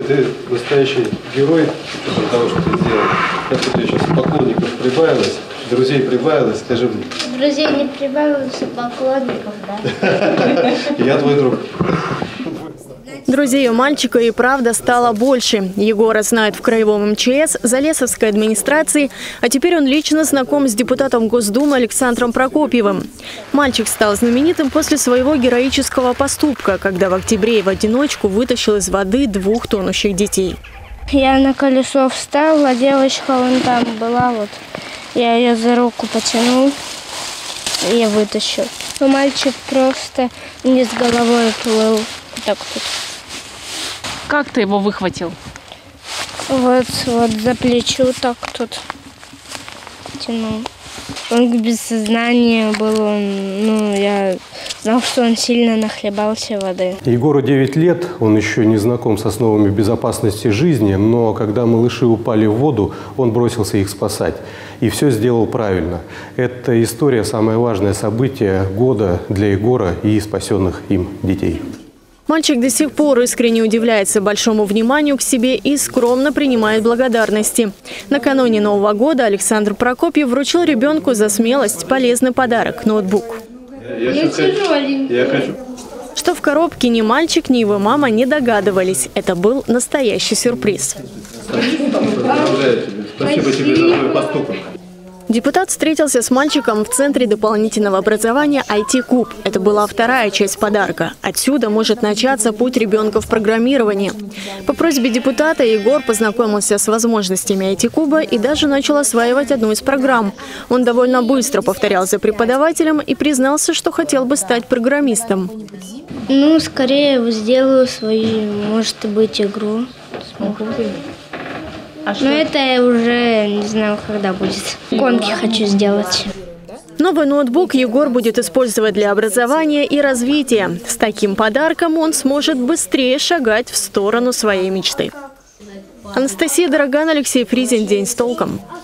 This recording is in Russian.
Ты настоящий герой того, что ты сделал. Как у тебя сейчас поклонников прибавилось, друзей прибавилось, скажи мне. Друзей не прибавилось, а поклонников, да. Я твой друг. Друзей у мальчика и правда стало больше. Егора знают в краевом МЧС, Залесовской администрации, а теперь он лично знаком с депутатом Госдумы Александром Прокопьевым. Мальчик стал знаменитым после своего героического поступка, когда в октябре в одиночку вытащил из воды 2 тонущих детей. Я на колесо встал, а девочка вон там была, вот. Я ее за руку потянул и вытащил. Но мальчик просто вниз головой плыл. Так вот. Как ты его выхватил? Вот за плечо так тут тянул. Он без сознания был, я знал, что он сильно нахлебался воды. Егору 9 лет, он еще не знаком с основами безопасности жизни, но когда малыши упали в воду, он бросился их спасать. И все сделал правильно. Эта история – самое важное событие года для Егора и спасенных им детей. Мальчик до сих пор искренне удивляется большому вниманию к себе и скромно принимает благодарности. Накануне Нового года Александр Прокопьев вручил ребенку за смелость полезный подарок – ноутбук. Я хочу. Что в коробке ни мальчик, ни его мама не догадывались. Это был настоящий сюрприз. Спасибо тебе за твой поступок. Депутат встретился с мальчиком в Центре дополнительного образования IT-Куб. Это была вторая часть подарка. Отсюда может начаться путь ребенка в программировании. По просьбе депутата Егор познакомился с возможностями IT-Куба и даже начал осваивать одну из программ. Он довольно быстро повторял за преподавателем и признался, что хотел бы стать программистом. Скорее сделаю свою, может быть, игру. Но это я уже не знаю, когда будет. Гонки хочу сделать. Новый ноутбук Егор будет использовать для образования и развития. С таким подарком он сможет быстрее шагать в сторону своей мечты. Анастасия Дороган, Алексей Фризин. День с толком.